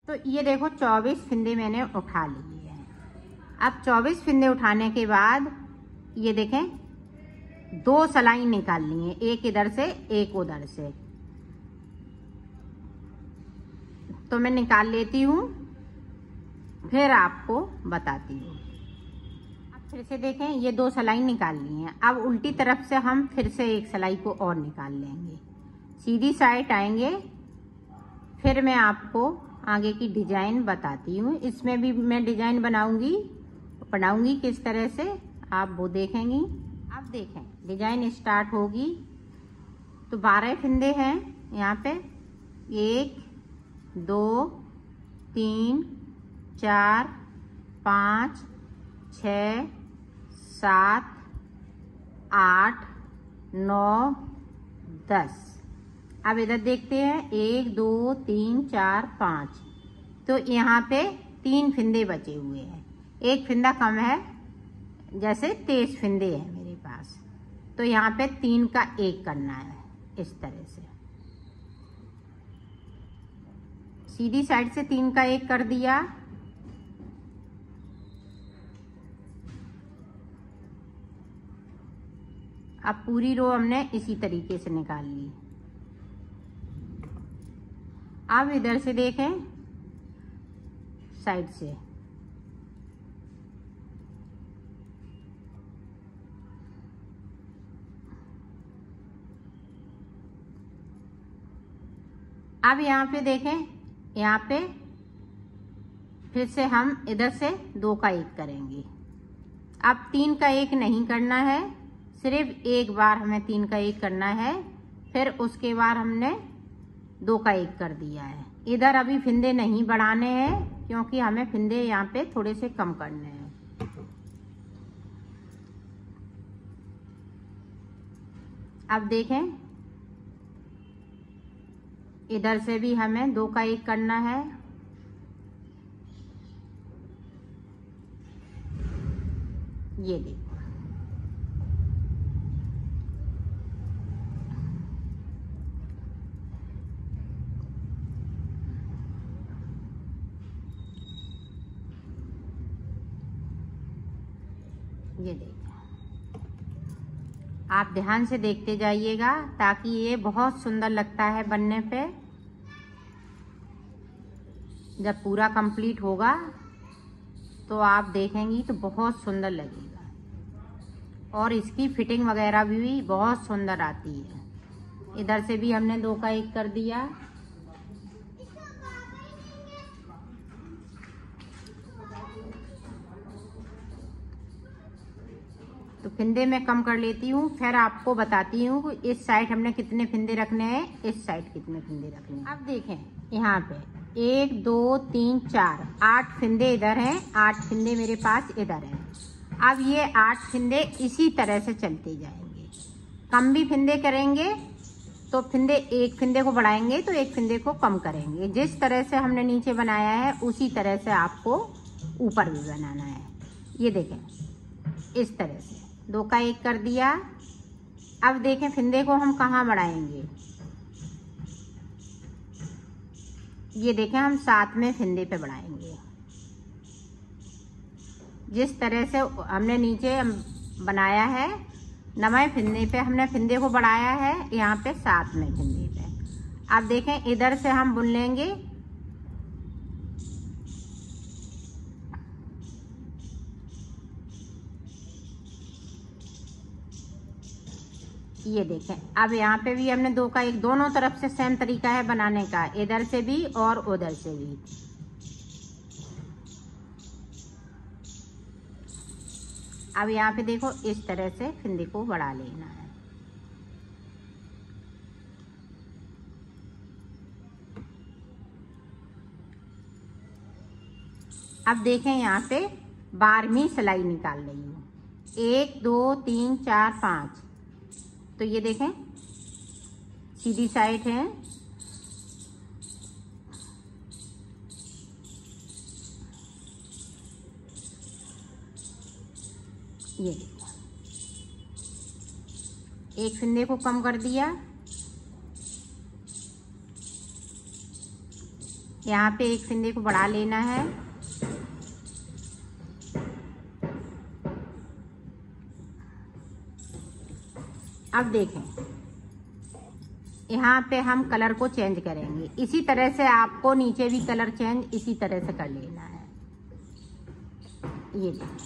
तो ये देखो 24 फिंदे मैंने उठा लिए हैं। अब 24 फिंदे उठाने के बाद ये देखें 2 सलाई निकालनी है, एक इधर से एक उधर से। तो मैं निकाल लेती हूँ, फिर आपको बताती हूँ। अब फिर से देखें ये 2 सलाई निकाल ली हैं। अब उल्टी तरफ से हम फिर से एक सलाई को और निकाल लेंगे, सीधी साइड आएंगे। फिर मैं आपको आगे की डिजाइन बताती हूँ। इसमें भी मैं डिजाइन बनाऊंगी किस तरह से, आप वो देखेंगी। अब देखें डिजाइन स्टार्ट होगी। तो 12 फिंदे हैं यहाँ पे, 1 2 3 4 5 6 7 8 9 10। अब इधर देखते हैं 1 2 3 4 5। तो यहाँ पे 3 फिंदे बचे हुए हैं, एक फिंदा कम है, जैसे 23 फिंदे हैं मेरे पास। तो यहाँ पे 3 का 1 करना है इस तरह से। सीधी साइड से 3 का 1 कर दिया। अब पूरी रो हमने इसी तरीके से निकाल ली। अब इधर से देखें साइड से, अब यहाँ पे देखें, यहाँ पे फिर से हम इधर से 2 का 1 करेंगे। अब 3 का 1 नहीं करना है, सिर्फ एक बार हमें 3 का 1 करना है। फिर उसके बाद हमने 2 का 1 कर दिया है। इधर अभी फिंदे नहीं बढ़ाने हैं, क्योंकि हमें फिंदे यहाँ पे थोड़े से कम करने हैं। अब देखें इधर से भी हमें 2 का 1 करना है। ये देखो, ये देखिए, आप ध्यान से देखते जाइएगा, ताकि ये बहुत सुंदर लगता है बनने पे। जब पूरा कंप्लीट होगा तो आप देखेंगी तो बहुत सुंदर लगेगा, और इसकी फिटिंग वगैरह भी बहुत सुंदर आती है। इधर से भी हमने 2 का 1 कर दिया। तो फिंदे मैं कम कर लेती हूँ, फिर आपको बताती हूँ कि इस साइड हमने कितने फिंदे रखने हैं, इस साइड कितने फिंदे रखने हैं। अब देखें यहाँ पे 1 2 3 4 8 फिंदे इधर हैं, 8 फिंदे मेरे पास इधर हैं। अब ये 8 फिंदे इसी तरह से चलते जाएंगे। कम भी फिंदे करेंगे तो एक फिंदे को बढ़ाएंगे तो एक फिंदे को कम करेंगे। जिस तरह से हमने नीचे बनाया है उसी तरह से आपको ऊपर भी बनाना है। ये देखें इस तरह से 2 का 1 कर दिया। अब देखें फिंदे को हम कहाँ बढ़ाएंगे। ये देखें हम 7वें फिंदे पे बढ़ाएंगे। जिस तरह से हमने नीचे बनाया है 9वें फिंदे पे हमने फिंदे को बढ़ाया है, यहाँ पे 7वें फिंदे पे। अब देखें इधर से हम बुन लेंगे। ये देखें अब यहाँ पे भी हमने 2 का 1, दोनों तरफ से सेम तरीका है बनाने का, इधर से भी और उधर से भी। अब यहाँ पे देखो इस तरह से फिंदे को बढ़ा लेना है। अब देखें यहाँ पे 12वीं सिलाई निकाल रही हूँ। 1 2 3 4 5। तो ये देखें सीधी साइड है। ये एक फिंदे को कम कर दिया, यहाँ पे एक सिंधे को बढ़ा लेना है। अब देखें, यहाँ पे हम कलर को चेंज करेंगे। इसी तरह से आपको नीचे भी कलर चेंज इसी तरह से कर लेना है। ये देखिए,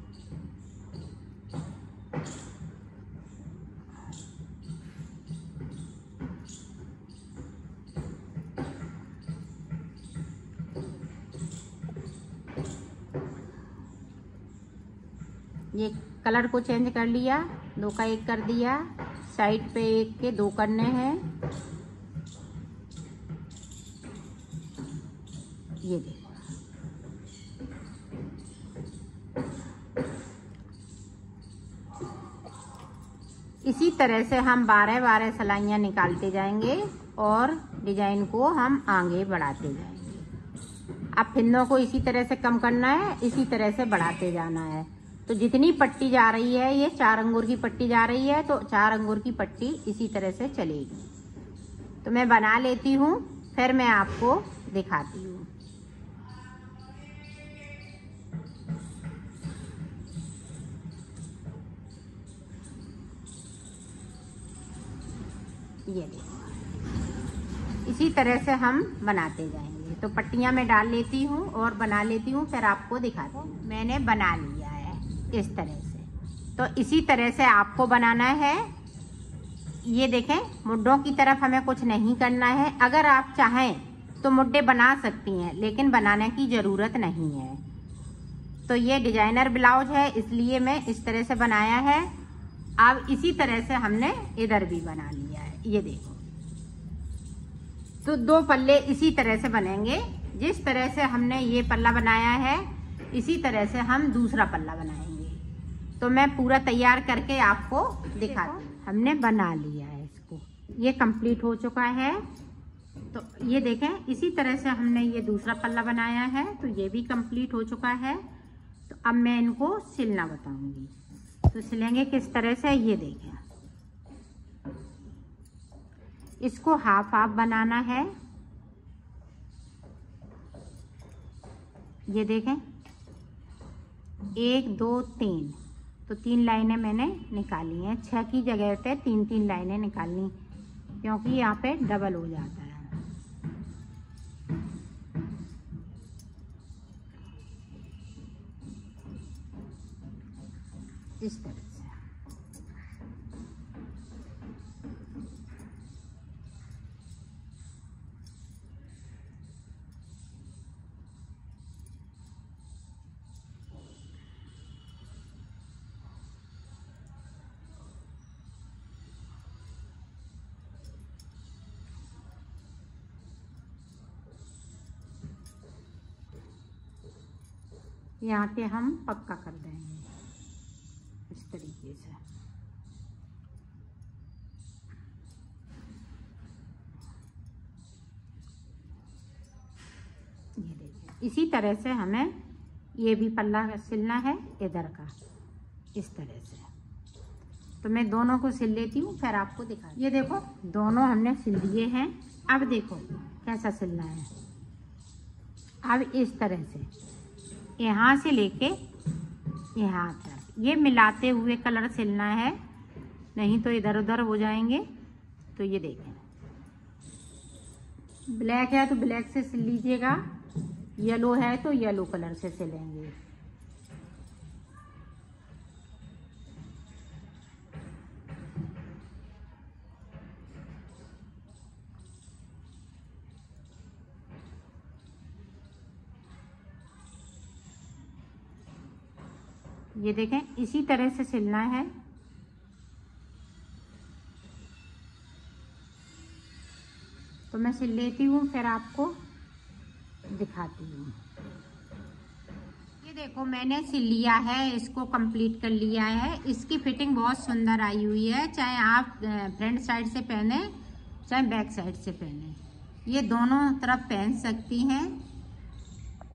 ये कलर को चेंज कर लिया, 2 का 1 कर दिया। साइड पे 1 के 2 करने हैं। ये देखो, इसी तरह से हम 12-12 सिलाइयाँ निकालते जाएंगे और डिजाइन को हम आगे बढ़ाते जाएंगे। अब फिंदों को इसी तरह से कम करना है, इसी तरह से बढ़ाते जाना है। तो जितनी पट्टी जा रही है, ये 4 अंगूर की पट्टी जा रही है, तो 4 अंगूर की पट्टी इसी तरह से चलेगी। तो मैं बना लेती हूँ, फिर मैं आपको दिखाती हूँ। ये देखो, इसी तरह से हम बनाते जाएंगे। तो पट्टियाँ मैं डाल लेती हूँ और बना लेती हूँ, फिर आपको दिखाती हूँ। मैंने बना लिया है इस तरह से। तो इसी तरह से आपको बनाना है। ये देखें, मुड्ढों की तरफ हमें कुछ नहीं करना है। अगर आप चाहें तो मुड्ढे बना सकती हैं, लेकिन बनाने की ज़रूरत नहीं है। तो ये डिजाइनर ब्लाउज है, इसलिए मैं इस तरह से बनाया है। अब इसी तरह से हमने इधर भी बना लिया है। ये देखो, तो 2 पल्ले इसी तरह से बनेंगे। जिस तरह से हमने ये पल्ला बनाया है, इसी तरह से हम दूसरा पल्ला बनाएंगे। तो मैं पूरा तैयार करके आपको दिखाती हूँ। हमने बना लिया है इसको, ये कंप्लीट हो चुका है। तो ये देखें, इसी तरह से हमने ये दूसरा पल्ला बनाया है, तो ये भी कंप्लीट हो चुका है। तो अब मैं इनको सिलना बताऊंगी। तो सिलेंगे किस तरह से, ये देखें, इसको हाफ हाफ बनाना है। ये देखें, 1 2 3, तो 3 लाइनें मैंने निकाली हैं। 6 की जगह पे 3-3 लाइनें निकालनी, क्योंकि यहाँ पे डबल हो जाता है। इस तरह से यहाँ पे हम पक्का कर देंगे इस तरीके से। ये देखिए, इसी तरह से हमें ये भी पल्ला सिलना है इधर का, इस तरह से। तो मैं दोनों को सिल लेती हूँ, फिर आपको दिखा। ये देखो, दोनों हमने सिल दिए हैं। अब देखो कैसा सिलना है। अब इस तरह से यहाँ से लेके यहाँ तक ये मिलाते हुए कलर सिलना है, नहीं तो इधर उधर हो जाएंगे। तो ये देखें, ब्लैक है तो ब्लैक से सिल लीजिएगा, येलो है तो येलो कलर से सिलेंगे। ये देखें, इसी तरह से सिलना है। तो मैं सिल लेती हूँ, फिर आपको दिखाती हूँ। ये देखो, मैंने सिल लिया है, इसको कंप्लीट कर लिया है। इसकी फिटिंग बहुत सुंदर आई हुई है, चाहे आप फ्रंट साइड से पहने चाहे बैक साइड से पहने, ये दोनों तरफ पहन सकती हैं।